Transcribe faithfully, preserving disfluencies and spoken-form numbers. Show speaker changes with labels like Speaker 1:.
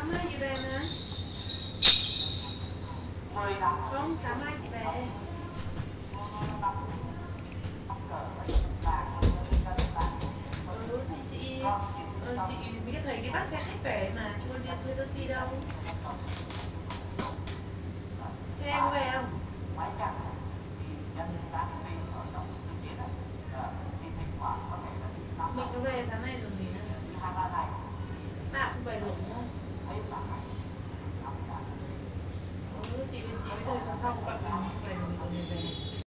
Speaker 1: Sáng mai chị về mà. Không, sáng mai chị về. Ừ thì chị ừ, chị mấy cái thầy đi bắt xe khách về mà chứ con đi thuê taxi đâu. Thế em có về không?